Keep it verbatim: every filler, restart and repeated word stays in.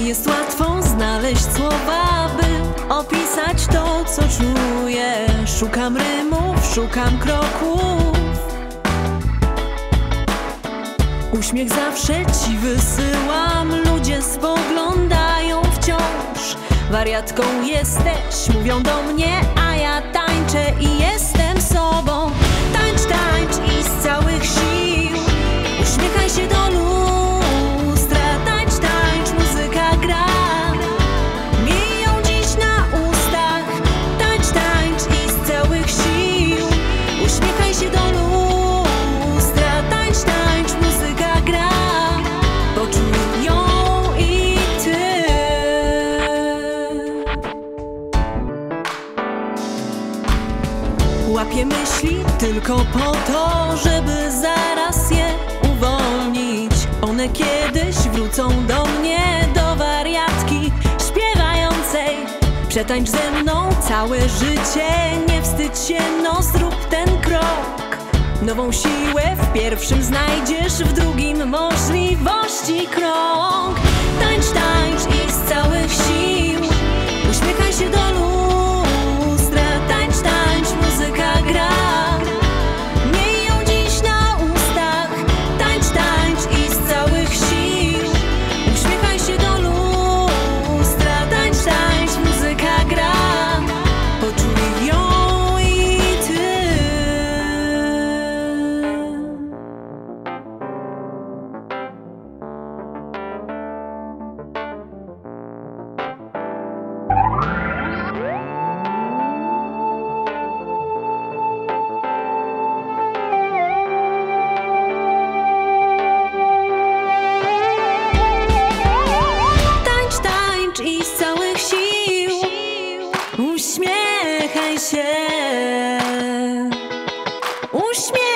jest łatwo znaleźć słowa, by opisać to, co czuję. Szukam rymów, szukam kroków. Uśmiech zawsze ci wysyłam. Ludzie spoglądają wciąż. Wariatką jesteś, mówią do mnie, a ja tańczę i jestem sobą. Tańcz, tańcz i z całych sił uśmiechaj się do lustra. Tańcz, tańcz, muzyka gra. Miej ją dziś na ustach. Tańcz, tańcz i z całych sił uśmiechaj się do lustra. Tańcz, tańcz, muzyka gra. Poczuj ją i ty. Łapię myśli tylko po to, żeby zaraz je uwolnić. One kiedyś wrócą do mnie, do wariatki śpiewającej. Przetańcz ze mną całe życie, nie wstydź się, no zrób ten krok. Nową siłę w pierwszym znajdziesz, w drugim możliwości krąg. Tańcz, tańcz i z całych sił uśmiechaj się do lustra. Tańcz, tańcz, muzyka gra. Miej ją dziś na ustach. Tańcz, tańcz i z całych sił uśmiechaj się do lustra. Tańcz, tańcz, muzyka gra. Poczuj ją i ty. Tańcz, tańcz i z całych sił uśmiechaj się. Uśmiechaj